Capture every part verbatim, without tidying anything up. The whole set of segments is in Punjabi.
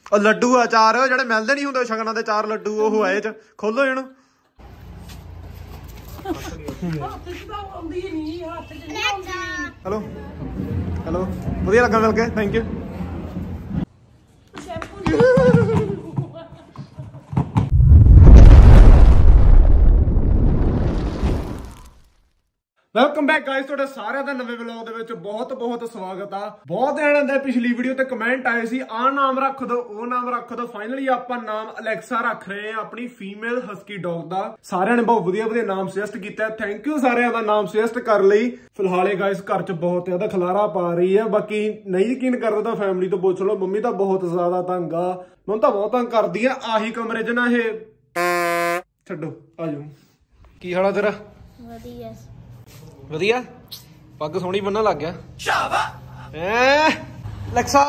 ਲੱਡੂ ਆ ਚਾਰ ਜਿਹੜੇ ਮਿਲਦੇ ਨਹੀਂ ਹੁੰਦੇ ਸ਼ਗਨਾਂ ਦੇ ਚਾਰ ਲੱਡੂ ਉਹ ਆਏ ਚ ਖੋਲੋ ਇਹਨੂੰ ਹੈਲੋ ਹੈਲੋ ਵਧੀਆ ਲੱਗਾ ਮਿਲ ਕੇ thank you welcome back guys ਤੁਹਾਡਾ ਸਾਰਿਆਂ ਦਾ ਨਵੇਂ ਵਲੌਗ ਦੇ ਵਿੱਚ ਬਹੁਤ ਬਹੁਤ ਸਵਾਗਤ ਆ। ਬਹੁਤ ਜਣਿਆਂ ਦੇ ਪਿਛਲੀ ਵੀਡੀਓ ਤੇ ਕਮੈਂਟ ਆਏ ਸੀ ਆਹ ਨਾਮ ਰੱਖ ਦੋ ਉਹ ਨਾਮ ਰੱਖ ਦੋ। ਫਾਈਨਲੀ ਆਪਾਂ ਨਾਮ ਅਲੈਕਸਾ ਰੱਖ ਰਹੇ ਆ ਆਪਣੀ ਫੀਮੇਲ ਹਸਕੀ ਡੌਗ ਦਾ। ਸਾਰਿਆਂ ਨੇ ਬਹੁਤ ਵਧੀਆ ਵਧੀਆ ਨਾਮ ਸੁਜੈਸਟ ਕੀਤਾ, ਥੈਂਕ ਯੂ ਸਾਰਿਆਂ ਦਾ ਨਾਮ ਸੁਜੈਸਟ ਕਰ ਲਈ। ਫਿਲਹਾਲ ਇਹ ਗਾਇਸ ਘਰ ਚ ਬਹੁਤ ਜ਼ਿਆਦਾ ਖਲਾਰਾ ਪਾ ਰਹੀ ਆ, ਬਾਕੀ ਨਹੀਂ ਯਕੀਨ ਕਰਦਾ ਤਾਂ ਫੈਮਿਲੀ ਤੋਂ ਪੁੱਛ ਲਓ। ਮੰਮੀ ਤਾਂ ਬਹੁਤ ਜ਼ਿਆਦਾ ਤੰਗ ਆ, ਮੈਨੂੰ ਤਾਂ ਬਹੁਤ ਤੰਗ ਕਰਦੀ ਆ। ਆਹੀ ਕਮਰੇ ਚ ਨਾ ਇਹ ਛੱਡੋ ਆਜੋ। ਕੀ ਹਾਲ ਆ ਤੇਰਾ? ਵਧੀਆ ਵਧੀਆ। ਪੱਗ ਸੋਹਣੀ ਬੰਨਣ ਲੱਗ ਗਿਆ। ਸ਼ਾਬਾਸ਼ ਐ ਅਲੈਕਸਾ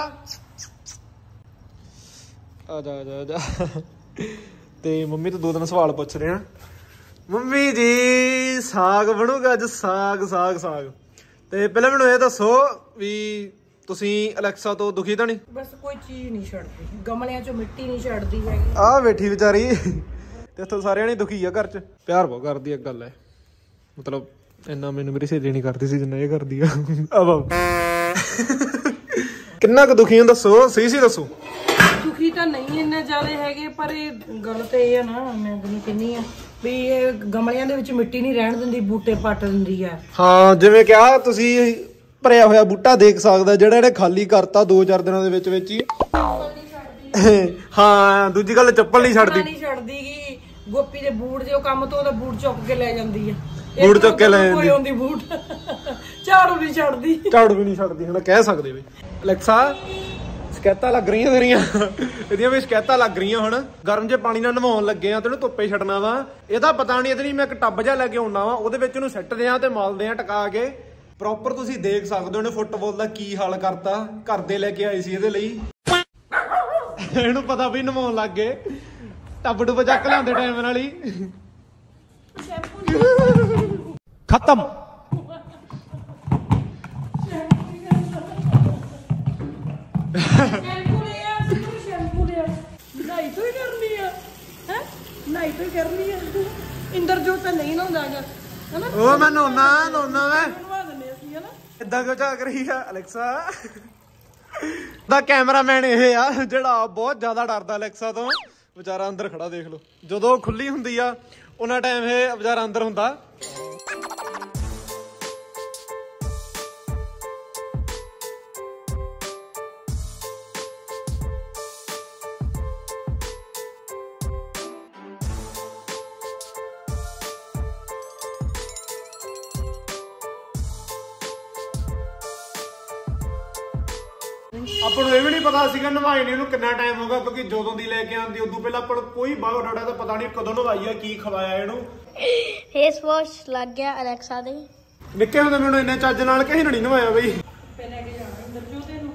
ਆ ਜਾ ਆ ਜਾ ਆ ਜਾ। ਤੇ ਮੰਮੀ ਤੋਂ ਦੋ ਦਿਨ ਸਵਾਲ ਪੁੱਛ ਰਹੇ ਆ। ਮੰਮੀ ਜੀ ਸਾਗ ਬਣੂਗਾ ਅੱਜ, ਸਾਗ ਸਾਗ ਸਾਗ। ਤੇ ਪਹਿਲਾਂ ਮੈਨੂੰ ਇਹ ਦੱਸੋ ਵੀ ਤੁਸੀਂ ਅਲੈਕਸਾ ਤੋਂ ਦੁਖੀ ਤਾਂ ਨਹੀਂ? ਬਸ ਕੋਈ ਚੀਜ਼ ਨਹੀਂ ਛੱਡਦੀ, ਗਮਲਿਆਂ ਚੋਂ ਮਿੱਟੀ ਨਹੀਂ ਛੱਡਦੀ ਹੈਗੀ। ਆ ਬੈਠੀ ਵਿਚਾਰੀ ਤੇ ਇੱਥੋਂ ਸਾਰਿਆਂ ਨੇ ਦੁਖੀ ਆ। ਘਰ ਚ ਪਿਆਰ ਬਹੁਤ ਕਰਦੀ ਆ, ਗੱਲ ਹੈ ਮਤਲਬ ਇੰਨਾ ਮੈਨੂੰ ਮੇਰੀ ਸਹੇਲੀ ਨਹੀਂ ਕਰਦੀ ਸੀ ਜਿੰਨਾ ਇਹ ਕਰਦੀ ਆ। ਕਿੰਨਾ ਕੁ ਦੁਖੀ ਹੋ ਦੱਸੋ, ਸਹੀ ਸੀ ਦੱਸੋ। ਦੁਖੀ ਤਾਂ ਨਹੀਂ ਇੰਨਾ ਜ਼ਿਆਦਾ ਹੈਗੇ, ਪਰ ਇਹ ਗੱਲ ਤੇ ਇਹ ਆ ਨਾ, ਮੈਂ ਤੁਹਾਨੂੰ ਕਹਿੰਦੀ ਆ ਵੀ ਇਹ ਗਮਲਿਆਂ ਦੇ ਵਿੱਚ ਮਿੱਟੀ ਨਹੀਂ ਰਹਿਣ ਦਿੰਦੀ, ਬੂਟੇ ਪੱਟ ਦਿੰਦੀ ਆ। ਹਾਂ ਜਿਵੇਂ ਕਿਹਾ ਤੁਸੀਂ ਭਰਿਆ ਹੋਇਆ ਬੂਟਾ ਦੇਖ ਸਕਦਾ, ਜਿਹੜਾ ਇਹਨੇ ਖਾਲੀ ਕਰਤਾ ਦੋ ਚਾਰ ਦਿਨਾਂ ਦੇ ਵਿੱਚ ਵਿੱਚ ਹੀ। ਹਾਂ ਦੂਜੀ ਗੱਲ ਚੱਪਲ ਨਹੀਂ ਛੱਡਦੀ ਨਹੀਂ ਛੱਡਦੀ ਗੀ। ਗੋਪੀ ਦੇ ਬੂਟ ਜੇ ਉਹ ਕੰਮ ਤੋਂ ਉਹਦਾ ਬੂਟ ਚੁੱਕ ਕੇ ਲੈ ਜਾਂਦੀ ਆ, ਬੂਟ ਚੁੱਕ ਕੇ ਲੈ ਜਾਂਦੀ। ਬੂਟ ਝਾੜੂ ਨਹੀਂ ਛੱਡਦੀ, ਝਾੜੂ ਵੀ ਨਹੀਂ ਛੱਡਦੀ। ਹੁਣ ਕਹਿ ਸਕਦੇ ਵੀ ਅਲੈਕਸਾ ਸ਼ਿਕਾਇਤਾਂ ਲੱਗ ਰਹੀਆਂ ਤੇਰੀਆਂ, ਇਹਦੀਆਂ ਵੀ ਸ਼ਿਕਾਇਤਾਂ ਲੱਗ ਰਹੀਆਂ। ਹੁਣ ਗਰਮ ਜੇ ਪਾਣੀ ਨਾਲ ਨਵਾਉਣ ਲੱਗੇ ਆ, ਤੈਨੂੰ ਧੁੱਪੇ ਛੱਡਣਾ ਵਾ। ਇਹਦਾ ਪਤਾ ਨਹੀਂ, ਇਹਦੇ ਲਈ ਮੈਂ ਇੱਕ ਟੱਬ ਜਿਹਾ ਲੈ ਕੇ ਆਉਣਾ ਵਾ, ਉਹਦੇ ਵਿੱਚ ਉਹਨੂੰ ਸਿੱਟਦੇ ਆ ਤੇ ਮਲਦੇ ਆ ਟਕਾ ਕੇ ਪ੍ਰੋਪਰ। ਤੁਸੀਂ ਦੇਖ ਸਕਦੇ ਹੋ ਉਹਨੇ ਫੁੱਟਬਾਲ ਦਾ ਕੀ ਹਾਲ ਕਰਤਾ। ਘਰ ਦੇ ਲੈ ਕੇ ਆਏ ਸੀ ਇਹਦੇ ਲਈ, ਇਹਨੂੰ ਪਤਾ ਵੀ ਨਵਾਉਣ ਲੱਗ ਗਏ। ਟੱਬ ਟੁੱਬ ਚੱਕ ਲਿਆਉਂਦੇ ਟਾਈਮ ਨਾਲ ਹੀ ਖਤਮ। ਇੰਦਰਜੋਤ ਤਾਂ ਨਹੀਂ ਨਹਾਉਂਦਾ ਹੈਗਾ, ਉਹ ਮੈਂ ਨਹਾਉਣਾ ਨਹਾਉਣਾ ਮੈਂ ਏਦਾਂ ਕਿਉਂ ਝਾਕ ਰਹੀ ਆ ਅਲੈਕਸਾ? ਦਾ ਕੈਮਰਾਮੈਨ ਇਹ ਆ ਜਿਹੜਾ ਬਹੁਤ ਜ਼ਿਆਦਾ ਡਰਦਾ ਅਲੈਕਸਾ ਤੋਂ। ਵਿਚਾਰਾ ਅੰਦਰ ਖੜਾ ਦੇਖ ਲਓ, ਜਦੋਂ ਖੁੱਲੀ ਹੁੰਦੀ ਆ ਉਹਨਾਂ ਟਾਈਮ ਇਹ ਵਿਚਾਰਾ ਅੰਦਰ ਹੁੰਦਾ। ਆਪਾਂ ਨੂੰ ਇਹ ਵੀ ਨਹੀਂ ਪਤਾ ਸੀਗਾ ਨਵਾਈ ਨੇ ਇਹਨੂੰ ਕਿੰਨਾ ਟਾਈਮ ਹੋ ਗਿਆ, ਕਿਉਂਕਿ ਜਦੋਂ ਦੀ ਲੈ ਕੇ ਆਂਦੀ ਉਦੋਂ ਪਹਿਲਾਂ ਆਪਾਂ ਨੂੰ ਕੋਈ ਬਾਹਰ ਡਾਟਾ ਤਾਂ ਪਤਾ ਨਹੀਂ ਕਦੋਂ ਨਵਾਈ ਆ, ਕੀ ਖਵਾਇਆ ਇਹਨੂੰ। ਫੇਸ ਵਾਸ਼ ਲੱਗ ਗਿਆ ਅਲੈਕਸਾ ਦੇ। ਨਿੱਕੇ ਹੁੰਦੇ ਮੈਨੂੰ ਇੰਨੇ ਚੱਜ ਨਾਲ ਕਿਸੇ ਨੇ ਨਹੀਂ ਨਵਾਇਆ ਬਈ। ਪਹਿਲਾਂ ਕਿ ਜਾਣਾ ਇੰਦਰਜੋਤ ਨੂੰ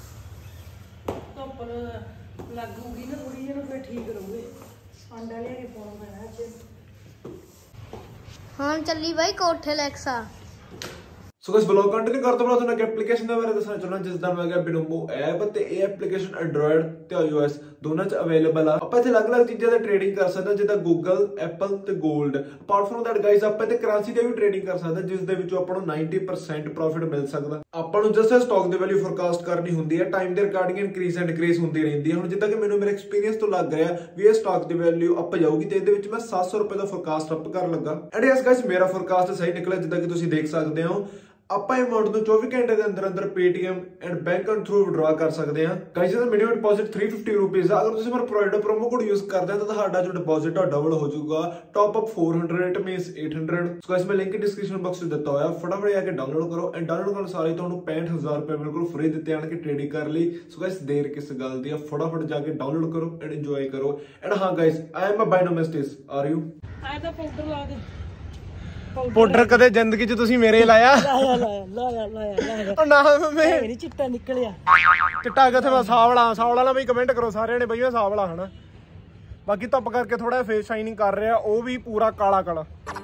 ਧੁੱਪ ਲੱਗੂਗੀ ਨਾ ਕੁੜੀ ਜਿਹਨੂੰ, ਫਿਰ ਠੀਕ ਰਹੂਗੇ। ਆਂਡਾ ਲਿਆ ਕੇ ਪਾਉਣਾ ਪੈਣਾ ਅੱਜ। ਹਾਂ ਚੱਲੀ ਬਾਈ ਕੋਠੇ Alexa. So guys vlog continue ਕਰਦੇ ਬਣਾ ਤੁਹਾਨੂੰ ਇੱਕ ਐਪਲੀਕੇਸ਼ਨ ਦੇ ਬਾਰੇ ਦੱਸਣਾ ਚਾਹੁੰਦਾ, ਜਿਸ ਦਾ ਨਾਮ ਹੈਗਾ ਬਿਨੋਮੋ ਐਪ। ਤੇ ਇਹ ਐਪਲੀਕੇਸ਼ਨ ਐਂਡਰੋਇਡ ਤੇ ਆਈਓਐਸ ਦੋਨਾਂ 'ਚ ਅਵੇਲੇਬਲ ਆ। ਆਪਾਂ ਇੱਥੇ ਅਲੱਗ-ਅਲੱਗ ਚੀਜ਼ਾਂ ਦਾ ਟ੍ਰੇਡਿੰਗ ਕਰ ਸਕਦੇ ਹਾਂ, ਜਿੱਦਾਂ ਗੂਗਲ, ਐਪਲ ਤੇ gold. Apart from that guys ਆਪਾਂ ਇੱਥੇ ਕਰੰਸੀ ਤੇ ਵੀ ਟ੍ਰੇਡਿੰਗ ਕਰ ਸਕਦੇ, ਜਿਸ ਦੇ ਵਿੱਚੋਂ ਆਪਾਂ ਨੂੰ ਨਾਈਨਟੀ ਪਰਸੈਂਟ ਪ੍ਰੋਫਿਟ ਮਿਲ ਸਕਦਾ। ਆਪਾਂ ਨੂੰ ਜਸਟ ਸਟਾਕ ਦੀ ਵੈਲਿਊ ਫੋਰਕਾਸਟ ਕਰਨੀ ਹੁੰਦੀ ਹੈ, ਟਾਈਮ ਦੇ ਰਿਗਾਰਡਿੰਗ ਇਨਕਰੀਜ਼ ਐਂਡ ਡਿਕਰੀਜ਼ ਹੁੰਦੀ ਰਹਿੰਦੀ ਹੈ। ਹੁਣ ਜਿੱਦਾਂ ਕਿ ਮੈਨੂੰ ਮੇਰੇ ਐਕਸਪੀਰੀਅੰਸ ਤੋਂ ਲੱਗ ਰਿਹਾ ਵੀ ਇਹ ਸਟਾਕ ਦੀ ਵੈਲਿਊ ਅਪ ਜਾਊਗੀ, ਤੇ ਇਹਦੇ ਵਿੱਚ ਮੈਂ ਸੱਤ ਸੌ ਰੁਪਏ ਦਾ ਫੋਰਕਾਸਟ ਅਪ ਕਰਨ ਲੱਗਾ। ਐਂਡ ਯੈਸ ਗਾਇਸ ਮੇਰਾ ਫੋਰਕਾਸਟ ਸਹੀ ਨਿਕਲਿਆ, ਜਿੱਦਾਂ ਕਿ ਤੁਸੀਂ ਦੇਖ ਸਕਦੇ ਹੋ। ਆਪਾਂ ਅਮਾਉਂਟ ਨੂੰ ਚੌਵੀ ਘੰਟੇ ਦੇ ਅੰਦਰ ਅੰਦਰ Paytm and bank account through withdraw ਕਰ ਸਕਦੇ ਹਾਂ। ਗਾਇਸ ਇਹਦਾ ਮਿਨੀਮਮ ਡਿਪੋਜ਼ਿਟ ਤਿੰਨ ਸੌ ਪਚਾਸ ਰੁਪਏ ਆ। ਅਗਰ ਤੁਸੀਂ ਮੇਰਾ ਪ੍ਰੋਵਾਈਡਰ ਪ੍ਰੋਮੋ ਕੋਡ ਯੂਜ਼ ਕਰਦੇ ਹੋ ਤਾਂ ਤੁਹਾਡਾ ਜੋ ਡਿਪੋਜ਼ਿਟ ਆ ਡਬਲ ਹੋ ਜਾਊਗਾ। ਟੌਪ ਅਪ ਚਾਰ ਸੌ ਇਟ ਮੀਨਸ ਅੱਠ ਸੌ। ਸੋ ਗਾਇਸ ਮੈਂ ਲਿੰਕ ਡਿਸਕ੍ਰਿਪਸ਼ਨ ਬਾਕਸ ਵਿੱਚ ਦਿੱਤਾ ਹੋਇਆ, ਫਟਾਫਟ ਜਾ ਕੇ ਡਾਊਨਲੋਡ ਕਰੋ। ਐਂਡ ਡਾਊਨਲੋਡ ਕਰਨ ਸਾਰੇ ਤੁਹਾਨੂੰ ਪੈਂਹਠ ਹਜ਼ਾਰ ਰੁਪਏ ਬਿਲਕੁਲ ਫ੍ਰੀ ਦਿੱਤੇ ਆਣਗੇ ਟ੍ਰੇਡਿੰਗ ਕਰਨ ਲਈ। ਸੋ ਗਾਇਸ ਦੇਰ ਕਿਸ ਗੱਲ ਦੀ ਆ, ਫਟਾਫਟ ਜਾ ਕੇ ਡਾਊਨਲੋਡ ਕਰੋ ਐਂਡ ਇੰਜੋਏ ਕਰੋ। ਐਂਡ ਹਾਂ ਗਾਇਸ ਆਈ ਐਮ ਅ ਬਾਇਨੋਮਿਸਟਿਸ, ਆਰ ਯੂ? ਆਏ ਤਾਂ ਪਾਊਡਰ ਲਾ ਦੇ। ਪਾਊਡਰ ਕਦੇ ਜ਼ਿੰਦਗੀ 'ਚ ਤੁਸੀਂ ਮੇਰੇ ਲਾਇਆ? ਲਾਇਆ ਲਾਇਆ ਲਾਇਆ ਲਾਇਆ ਲਾਇਆ ਨਾ ਮੰਮੀ ਨਹੀਂ ਚਿੱਟਾ ਨਿਕਲਿਆ। ਚਿੱਟਾ ਕਿੱਥੇ? ਮੈਂ ਸਾਵਲਾ ਸਾਵਲਾ ਨਾ ਬਈ ਕਮੈਂਟ ਕਰੋ ਸਾਰਿਆਂ ਨੇ ਬਈ ਮੈਂ ਸਾਵਲਾ ਹਨਾ। ਬਾਕੀ ਧੁੱਪ ਕਰਕੇ ਥੋੜਾ ਫੇਸ ਸ਼ਾਈਨਿੰਗ ਕਰ ਰਿਹਾ, ਉਹ ਵੀ ਪੂਰਾ ਕਾਲਾ ਕਾਲਾ।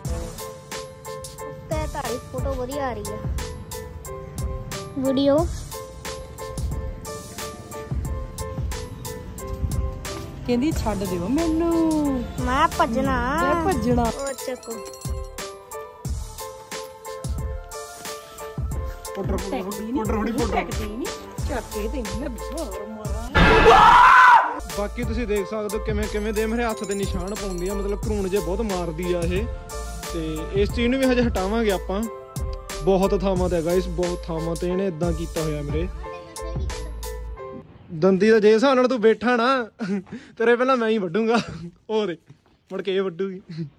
ਤੇ ਤੁਹਾਡੀ ਫੋਟੋ ਵਧੀਆ ਆ ਰਹੀ ਹੈ ਵੀਡੀਓ। ਕਹਿੰਦੀ ਛੱਡ ਦਿਓ ਮੈਨੂੰ, ਮੈਂ ਭੱਜਣਾ ਮੈਂ ਭੱਜਣਾ। ਉਹ ਚੱਕੋ ਪੁੱਟਰ ਪੁੱਟਰ ਪੁੱਟਰ ਨਹੀਂ ਚੱਕੇ ਤੇ ਮੈਂ ਬਾਹਰ ਮਾਰਾਂ। ਬਾਕੀ ਤੁਸੀਂ ਦੇਖ ਸਕਦੇ ਹੋ ਕਿਵੇਂ ਕਿਵੇਂ ਦੇ ਮੇਰੇ ਹੱਥ ਤੇ ਨਿਸ਼ਾਨ ਪਾਉਂਦੀ ਆ, ਮਤਲਬ ਘਰੂਣ ਜੇ ਬਹੁਤ ਮਾਰਦੀ ਆ ਇਹ। ਤੇ ਇਸ ਚੀਜ਼ ਨੂੰ ਵੀ ਹਜੇ ਹਟਾਵਾਂਗੇ ਆਪਾਂ, ਬਹੁਤ ਥਾਵਾਂ ਤੇ ਗਾਇਸ, ਬਹੁਤ ਥਾਵਾਂ ਤੇ ਇਹਨੇ ਇਦਾਂ ਕੀਤਾ ਹੋਇਆ ਮੇਰੇ ਦੰਦੀ ਦਾ। ਜੇ ਹਿਸਾਬ ਨਾਲ ਤੂੰ ਬੈਠਾ ਨਾ ਤੇਰੇ ਪਹਿਲਾਂ ਮੈਂ ਹੀ ਵੱਢੂਗਾ, ਹੋਰ ਮੁੜ ਕੇ ਇਹ ਵੱਢੂਗੀ।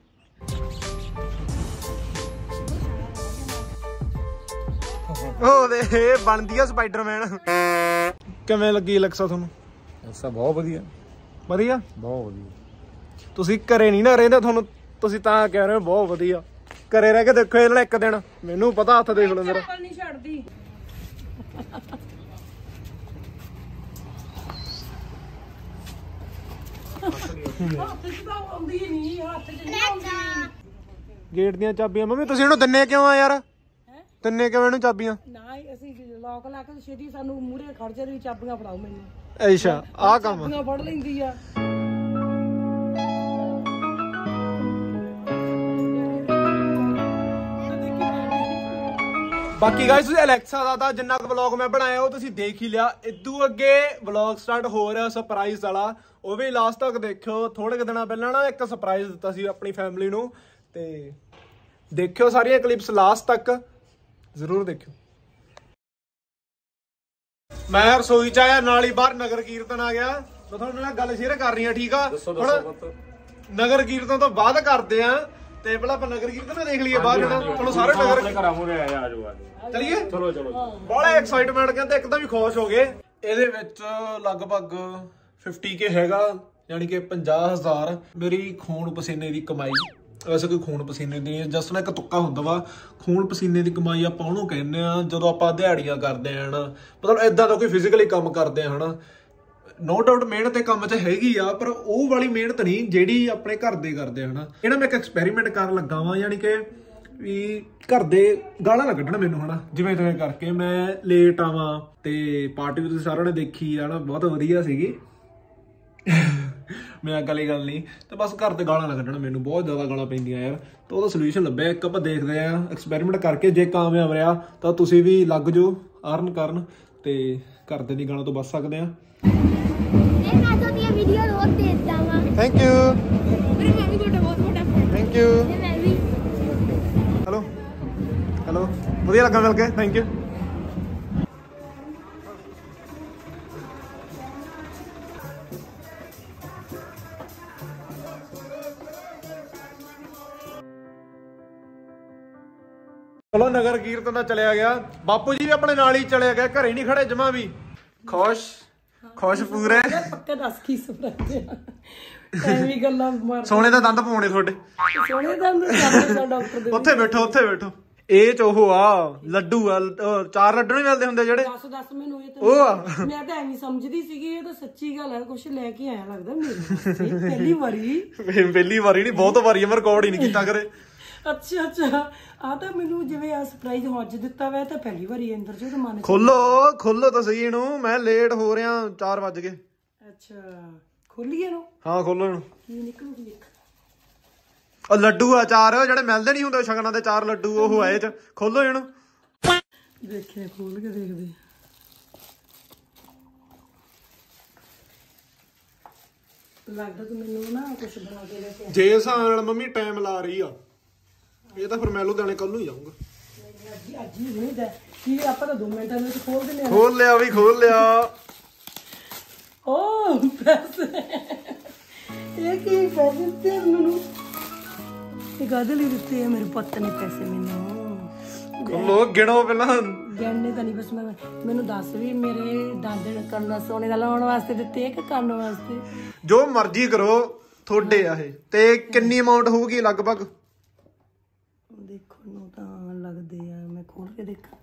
ਉਹ ਦੇ ਬਣਦੀ ਆ ਸਪਾਈਡਰਮੈਨ। ਕਿਵੇਂ ਲੱਗੀ ਅਲੈਕਸਾ ਤੁਹਾਨੂੰ? ਅਲੈਕਸਾ ਬਹੁਤ ਵਧੀਆ, ਵਧੀਆ ਬਹੁਤ ਵਧੀਆ। ਤੁਸੀਂ ਘਰੇ ਨਹੀਂ ਨਾ ਰਹਿੰਦੇ, ਤੁਹਾਨੂੰ ਤੁਸੀਂ ਤਾਂ ਕਹਿ ਰਹੇ ਹੋ ਬਹੁਤ ਵਧੀਆ। ਘਰੇ ਰਹਿ ਕੇ ਦੇਖੋ ਇਹ ਇੱਕ ਦਿਨ, ਮੈਨੂੰ ਪਤਾ ਹੱਥ ਦੇਖ ਲਓ ਮੇਰਾ। ਨਹੀਂ ਛੱਡਦੀ। ਹੱਥ ਚ ਤਾਂ ਆਉਂਦੀ ਨਹੀਂ, ਹੱਥ ਚ ਨਹੀਂ ਆਉਂਦੀ। ਗੇਟ ਦੀਆਂ ਚਾਬੀਆਂ ਮੰਮੀ ਤੁਸੀਂ ਇਹਨੂੰ ਦਿੰਨੇ ਕਿਉਂ ਆ ਯਾਰ? ਦਿੰਨੇ ਕਿਉਂ ਇਹਨੂੰ ਚਾਬੀਆਂ? ਨਾ ਅਸੀਂ ਲੋਕ ਲਾ ਕੇ ਛੇਤੀ ਸਾਨੂੰ ਮੂਹਰੇ ਖੜ ਜਾ ਵੀ ਚਾਬੀਆਂ ਫੜਾਓ ਮੈਨੂੰ। ਅੱਛਾ ਆਹ ਕੰਮ ਚਾਬੀਆਂ ਫੜ ਲੈਂਦੀ ਆ। ਬਾਕੀ ਗਾਇਸ ਤੁਸੀਂ ਅਲੈਕਸਾ ਦਾ ਤਾਂ ਜਿੰਨਾ ਕੁ ਵਲੌਗ ਮੈਂ ਬਣਾਇਆ ਉਹ ਤੁਸੀਂ ਦੇਖ ਹੀ ਲਿਆ। ਇਦੋਂ ਅੱਗੇ ਵਲੌਗ ਸਟਾਰਟ ਹੋ ਰਿਹਾ ਸਰਪ੍ਰਾਈਜ਼ ਵਾਲਾ, ਉਹ ਵੀ ਲਾਸਟ ਤੱਕ ਦੇਖਿਓ। ਥੋੜੇ ਕੁ ਦਿਨਾਂ ਪਹਿਲਾਂ ਨਾ ਇੱਕ ਸਰਪ੍ਰਾਈਜ਼ ਦਿੱਤਾ ਸੀ ਆਪਣੀ ਫੈਮਿਲੀ ਨੂੰ, ਤੇ ਦੇਖਿਓ ਸਾਰੀਆਂ ਕਲਿੱਪਸ ਲਾਸਟ ਤੱਕ ਜ਼ਰੂਰ ਦੇਖਿਓ। ਮੈਂ ਰਸੋਈ ਚ ਆਇਆ, ਨਾਲ ਹੀ ਬਾਹਰ ਨਗਰ ਕੀਰਤਨ ਆ ਗਿਆ। ਮੈਂ ਤੁਹਾਨੂੰ ਨਾਲ ਗੱਲ ਸ਼ੇਅਰ ਕਰ ਰਹੀ ਹਾਂ, ਠੀਕ ਆ? ਹੁਣ ਨਗਰ ਕੀਰਤਨ ਤੋਂ ਬਾਅਦ ਕਰਦੇ ਆ, ਤੇ ਪਹਿਲਾਂ ਆਪਾਂ ਨਗਰ ਕੀਰਤਨ ਦੇਖ ਲਈਏ ਬਾਹਰ ਜਿਹੜਾ। ਚਲੋ ਸਾਰੇ ਨਗਰ ਚਲੀਏ, ਚਲੋ ਚਲੋ। ਬੜਾ ਐਕਸਾਈਟਮੈਂਟ ਕਹਿੰਦੇ, ਇੱਕਦਮ ਹੀ ਖੁਸ਼ ਹੋ ਗਏ। ਇਹਦੇ ਵਿੱਚ ਲਗਭਗ ਫਿਫਟੀ ਕੇ ਹੈਗਾ, ਯਾਨੀ ਕਿ ਪੰਜਾਹ ਹਜ਼ਾਰ ਮੇਰੀ ਖੂਨ ਪਸੀਨੇ ਦੀ ਕਮਾਈ। ਵੈਸੇ ਕੋਈ ਖੂਨ ਪਸੀਨੇ ਦੀ ਜਸਟ ਨਾ ਇੱਕ ਤੁੱਕਾ ਹੁੰਦਾ ਵਾ, ਖੂਨ ਪਸੀਨੇ ਦੀ ਕਮਾਈ ਆਪਾਂ ਉਹਨੂੰ ਕਹਿੰਦੇ ਆ ਜਦੋਂ ਆਪਾਂ ਦਿਹਾੜੀਆਂ ਕਰਦੇ ਆ ਹਨਾ, ਮਤਲਬ ਏਦਾਂ ਦਾ ਕੋਈ ਫਿਜ਼ੀਕਲੀ ਕੰਮ ਕਰਦੇ ਆ ਹਨਾ। ਨੋ ਡਾਊਟ ਮਿਹਨਤ ਕੰਮ 'ਚ ਹੈਗੀ ਆ, ਪਰ ਉਹ ਵਾਲੀ ਮਿਹਨਤ ਨਹੀਂ ਜਿਹੜੀ ਆਪਣੇ ਘਰ ਦੇ ਕਰਦੇ ਆ ਹਨਾ। ਇਹਨਾਂ ਮੈਂ ਇੱਕ ਐਕਸਪੈਰੀਮੈਂਟ ਕਰਨ ਲੱਗਾ ਵਾਂ, ਯਾਨੀ ਕਿ ਵੀ ਘਰ ਦੇ ਗਾਲਾਂ ਨਾ ਕੱਢਣ ਮੈਨੂੰ ਹਨਾ, ਜਿਵੇਂ ਜਿਵੇਂ ਕਰਕੇ ਮੈਂ ਲੇਟ ਆਵਾਂ। ਤੇ ਪਾਰਟੀ ਵੀ ਤੁਸੀਂ ਸਾਰਿਆਂ ਨੇ ਦੇਖੀ ਆ ਨਾ, ਬਹੁਤ ਵਧੀਆ ਸੀਗੀ। ਮੈਂ ਅਗਲੀ ਗੱਲ ਨਹੀਂ, ਤੇ ਬਸ ਘਰ ਤੇ ਗਾਲਾਂ ਨਾ ਕੱਢਣ ਮੈਨੂੰ, ਬਹੁਤ ਜ਼ਿਆਦਾ ਗਾਲਾਂ ਪੈਂਦੀਆਂ ਯਾਰ। ਤਾਂ ਉਹਦਾ ਸੋਲੂਸ਼ਨ ਲੱਭਿਆ ਇੱਕ, ਆਪਾਂ ਦੇਖਦੇ ਆ ਐਕਸਪੈਰੀਮੈਂਟ ਕਰਕੇ, ਜੇ ਕਾਮਯਾਬ ਰਿਹਾ ਤਾਂ ਤੁਸੀਂ ਵੀ ਲੱਗ ਜਾਓ ਅਰਨ ਕਰਨ, ਤੇ ਘਰਦੇ ਦੀ ਗਾਲਾਂ ਤੋਂ ਬਚ ਸਕਦੇ ਆ। Thank you thank you. Hello hello, ਵਧੀਆ ਲੱਗਾ ਮਿਲ ਕੇ, ਥੈਂਕ ਯੂ। ਚਲੋ ਨਗਰ ਕੀਰਤਨ ਦਾ ਚਲਿਆ ਗਿਆ, ਬਾਪੂ ਜੀ ਵੀ ਆਪਣੇ ਨਾਲ ਹੀ ਚਲਿਆ ਗਿਆ, ਘਰੇ ਨਹੀਂ ਖੜੇ ਜਮਾ ਵੀ। ਖੁਸ਼ ਖੁਸ਼ ਪੂਰੇ। ਪੱਕੇ ਦੱਸ ਕੀ ਸੁਣਾਉਂਦੇ ਆ, ਐਵੇਂ ਗੱਲਾਂ ਮਾਰ। ਸੋਨੇ ਦਾ ਦੰਦ ਪਾਉਣੇ ਤੁਹਾਡੇ, ਸੋਨੇ ਦਾ ਦੰਦ ਡਾਕਟਰ ਦੇ। ਉੱਥੇ ਬੈਠੋ ਉੱਥੇ ਬੈਠੋ। ਇਹ ਚ ਉਹ ਆ ਲੱਡੂ ਆ, ਚਾਰ ਲੱਡੂ ਨਹੀਂ ਮਿਲਦੇ ਹੁੰਦੇ ਜਿਹੜੇ? ਦੱਸ ਦੱਸ ਮੈਨੂੰ ਇਹ ਤਾਂ ਉਹ ਆ। ਮੈਂ ਤਾਂ ਐਵੇਂ ਸਮਝਦੀ ਸੀਗੀ, ਇਹ ਤਾਂ ਸੱਚੀ ਗੱਲ ਹੈ, ਕੁਛ ਲੈ ਕੇ ਆਇਆ ਲੱਗਦਾ ਮੇਰੇ ਪਹਿਲੀ ਵਾਰੀ। ਪਹਿਲੀ ਵਾਰੀ ਨਹੀਂ, ਬਹੁਤ ਵਾਰੀ ਆ, ਮੈਂ ਰਿਕਾਰਡ ਹੀ ਨਹੀਂ ਕੀਤਾ ਕਰੇ। ਅੱਛਾ ਅੱਛਾ, ਆ ਤਾਂ ਮੈਨੂੰ ਜਿਵੇਂ ਆ ਸਰਪ੍ਰਾਈਜ਼ ਅੱਜ ਦਿੱਤਾ ਵਾ, ਤਾਂ ਪਹਿਲੀ ਵਾਰੀ ਅੰਦਰ ਜੋ ਤਾਂ ਮਨ। ਖੋਲੋ ਖੋਲੋ ਤਾਂ ਸਹੀ ਇਹਨੂੰ, ਮੈਂ ਲੇਟ ਹੋ ਰਿਹਾ, ਚਾਰ ਵੱਜ ਗਏ। ਅੱਛਾ ਖੋਲੀਏ ਇਹਨੂੰ? ਹਾਂ ਖੋਲੋ ਇਹਨੂੰ। ਕੀ ਨਿਕਲੂਗੀ ਦੇਖ। ਉਹ ਲੱਡੂ ਆ ਚਾਰ, ਜਿਹੜੇ ਮਿਲਦੇ ਨਹੀਂ ਹੁੰਦੇ ਸ਼ਗਨਾਂ ਦੇ, ਚਾਰ ਲੱਡੂ ਉਹ ਆਏ ਚ। ਖੋਲੋ ਇਹਨੂੰ, ਦੇਖਿਆ ਖੋਲ ਕੇ ਦੇਖਦੇ। ਲੱਗਦਾ ਤੂੰ ਮੈਨੂੰ ਨਾ ਕੁਛ ਬਣਾ ਕੇ ਲੈ ਕੇ। ਜੇ ਹਿਸਾਬ ਨਾਲ ਮੰਮੀ ਟਾਈਮ ਲਾ ਰਹੀ ਆ, ਇਹ ਤਾਂ ਫਿਰ ਮੈਂ ਲੁਧਿਆਣੇ ਕੱਲ ਨੂੰ ਹੀ ਜਾਊਂਗਾ। ਅੱਜ ਅੱਜ ਹੀ ਨਹੀਂ ਦਾ ਕੀ, ਆਪਾਂ ਤਾਂ ਦੋ ਮਿੰਟਾਂ ਵਿੱਚ ਖੋਲ ਦਿੰਦੇ ਆ। ਖੋਲ ਲਿਆ ਵੀ, ਖੋਲ ਲਿਆ। ਓ ਪੈਸੇ, ਇਹ ਕੀ ਪੈਸੇ ਦਿੱਤੇ ਮੈਨੂੰ? ਇਹ ਕਾਹਦੇ ਲਈ ਦਿੱਤੇ ਆ? ਮੇਰੇ ਪੁੱਤ ਨੇ ਪੈਸੇ ਮੈਨੂੰ। ਖੋਲੋ, ਗਿਣੋ ਪਹਿਲਾਂ। ਗਿਣਨੇ ਤਾਂ ਨਹੀਂ, ਬਸ ਮੈਂ ਮੈਨੂੰ ਦੱਸ ਵੀ ਮੇਰੇ ਦੰਦ ਕੰਨਾਂ ਸੋਨੇ ਦਾ ਲਾਉਣ ਵਾਸਤੇ ਦਿੱਤੇ ਕਿ ਕੰਨ ਵਾਸਤੇ? ਜੋ ਮਰਜ਼ੀ ਕਰੋ, ਤੁਹਾਡੇ ਆ ਇਹ। ਤੇ ਕਿੰਨੀ ਅਮਾਉਂਟ ਹੋਊਗੀ ਲਗਭਗ? ਦੇਖੋ ਨੂੰ ਤਾਂ ਲੱਗਦੇ ਆ, ਮੈਂ ਖੋਲ ਕੇ ਦੇਖਾਂ।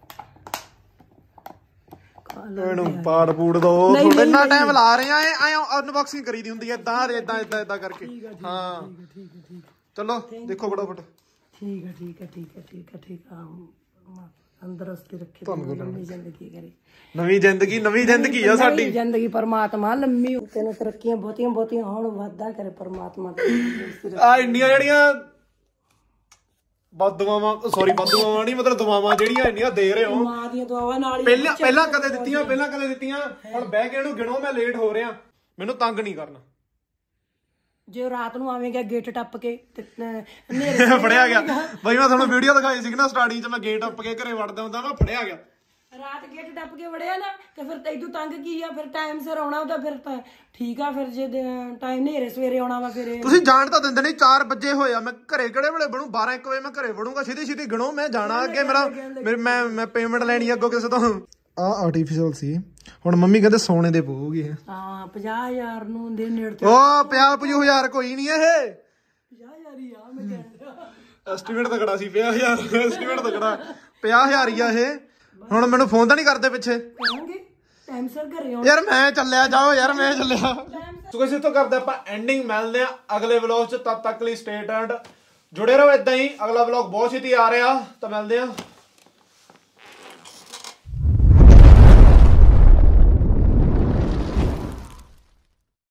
ਇਹਨੂੰ ਪਾੜ ਪੂੜ ਦੋ, ਤੁਹਾਡੇ ਇੰਨਾ ਟਾਈਮ ਲਾ ਰਹੇ ਆ। ਐ ਅਨਬਾਕਸਿੰਗ ਕਰੀ ਦੀ ਹੁੰਦੀ ਹੈ ਇਦਾਂ ਇਦਾਂ ਇਦਾਂ ਇਦਾਂ ਕਰਕੇ। ਹਾਂ ਠੀਕ ਹੈ ਠੀਕ। ਚਲੋ ਦੇਖੋ ਫਟਾਫਟ। ਠੀਕ ਹੈ ਠੀਕ ਹੈ ਠੀਕ ਹੈ ਠੀਕ ਹੈ ਠੀਕ ਆ। ਤੰਦਰੁਸਤੀ ਰੱਖੇ ਤੁਹਾਨੂੰ ਲੰਮੀ ਜ਼ਿੰਦਗੀ ਕਰੇ ਨਵੀਂ ਜ਼ਿੰਦਗੀ ਨਵੀਂ ਜ਼ਿੰਦਗੀ ਆ ਸਾਡੀ ਜ਼ਿੰਦਗੀ ਪਰਮਾਤਮਾ ਲੰਮੀ ਤੈਨੂੰ ਤਰੱਕੀਆਂ ਬਹੁਤੀਆਂ ਬਹੁਤੀਆਂ ਹੋਣ ਵਾਧਾ ਕਰੇ ਪਰਮਾਤਮਾ ਆ ਇੰਡੀਆਂ ਜਿਹੜੀਆਂ ਬਦਦੁਆਵਾਂ ਸੌਰੀ ਬਦਦੁਆਵਾਂ ਨਹੀਂ ਮਤਲਬ ਦੁਆਵਾਂ ਜਿਹੜੀਆਂ ਇੰਨੀਆਂ ਦੇ ਰਹੇ ਹੋ ਮਾਂ ਦੀਆਂ ਦੁਆਵਾਂ ਨਾਲ ਹੀ ਪਹਿਲਾਂ ਪਹਿਲਾਂ ਕਦੇ ਦਿੱਤੀਆਂ ਪਹਿਲਾਂ ਕਦੇ ਦਿੱਤੀਆਂ ਹੁਣ ਬਹਿ ਕੇ ਇਹਨੂੰ ਗਿਣੋ ਮੈਂ ਲੇਟ ਹੋ ਰਿਹਾ ਮੈਨੂੰ ਤੰਗ ਨਹੀਂ ਕਰਨਾ ਜੇ ਰਾਤ ਨੂੰ ਆਵੇਂਗਾ ਗੇਟ ਟੱਪ ਕੇ ਤੇ ਹਨੇਰੇ ਫੜਿਆ ਗਿਆ ਬਈ ਮੈਂ ਤੁਹਾਨੂੰ ਵੀਡੀਓ ਦਿਖਾਈ ਸੀ ਨਾ ਸਟਾਰਟਿੰਗ 'ਚ ਮੈਂ ਗੇਟ ਟੱਪ ਕੇ ਘਰੇ ਵੜਦਾ ਹੁੰਦਾ ਮੈਂ ਫੜਿਆ ਗਿਆ ਰਾਤ ਗੇਟ ਟੱਪ ਕੇ ਵੜਿਆ ਨਾ ਤੇ ਫਿਰ ਤੈਨੂੰ ਤੰਗ ਕੀ ਆ ਫਿਰ ਟਾਈਮ ਸਿਰ ਆਉਣਾ ਉਹਦਾ ਫਿਰ ਤਾਂ ਠੀਕ ਆ ਫਿਰ ਜੇ ਟਾਈਮ ਹਨੇਰੇ ਸਵੇਰੇ ਆਉਣਾ ਵਾ ਫਿਰ ਤੁਸੀਂ ਜਾਣ ਤਾਂ ਦਿੰਦੇ ਨਹੀਂ ਚਾਰ ਵਜੇ ਹੋਏ ਆ ਮੈਂ ਘਰੇ ਕਿਹੜੇ ਵੇਲੇ ਬਣੂ ਬਾਰਾਂ ਇੱਕ ਵਜੇ ਮੈਂ ਘਰੇ ਵੜੂੰਗਾ ਸਿੱਧੀ ਸਿੱਧੀ ਗਿਣੋ ਮੈਂ ਜਾਣਾ ਅੱਗੇ ਮੇਰਾ ਮੈਂ ਮੈਂ ਪੇਮੈਂਟ ਲੈਣੀ ਅੱਗੋਂ ਕਿਸੇ ਤੋਂ ਆ ਆਰਟੀਫੀਸ਼ੀਅਲ ਸੀ ਹੁਣ ਮੰਮੀ ਕਹਿੰਦੇ ਸੋਨੇ ਦੇ ਪਊਗੀ ਹਾਂ ਪੰਜਾਹ ਹਜ਼ਾਰ ਨੂੰ ਦੇ ਨੇੜੇ ਤੇ ਉਹ ਪੰਜਾਹ ਪੰਜਾਹ ਹਜ਼ਾਰ ਕੋਈ ਨਹੀਂ ਇਹ ਪੰਜਾਹ ਹਜ਼ਾਰ ਹੀ ਆ ਮੈਂ ਕਹਿੰਦਾ ਐਸਟੀਮੇਟ ਤਕੜਾ ਸੀ ਪੰਜਾਹ ਹਜ਼ਾਰ ਐਸਟੀਮੇਟ ਤਕੜਾ ਪੰਜਾਹ ਹਜ਼ਾਰ ਹੀ ਆ ਇਹ ਹੁਣ ਮੈਨੂੰ ਫੋਨ ਤਾਂ ਨਹੀਂ ਕਰਦੇ ਪਿੱਛੇ ਕਰਾਂਗੇ ਟਾਈਮ ਸਿਰ ਘਰੇ ਆਉਣਾ ਯਾਰ ਮੈਂ ਚੱਲਿਆ ਜਾਓ ਯਾਰ ਮੈਂ ਚੱਲਿਆ ਸੋ ਕਿਸੇ ਤੋਂ ਕਰਦੇ ਆਪਾਂ ਐਂਡਿੰਗ ਮਿਲਦੇ ਆ ਅਗਲੇ ਵਲੌਗ 'ਚ ਤਦ ਤੱਕ ਲਈ ਸਟੇ ਟਿਊਨਡ ਜੁੜੇ ਰਹੋ ਇਦਾਂ ਹੀ ਅਗਲਾ ਵਲੌਗ ਬਹੁਤ ਛੇਤੀ ਆ ਰਿਹਾ ਤਾਂ ਮਿਲਦੇ ਆ